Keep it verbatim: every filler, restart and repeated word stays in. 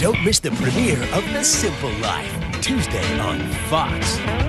Don't miss the premiere of The Simple Life, Tuesday on Fox.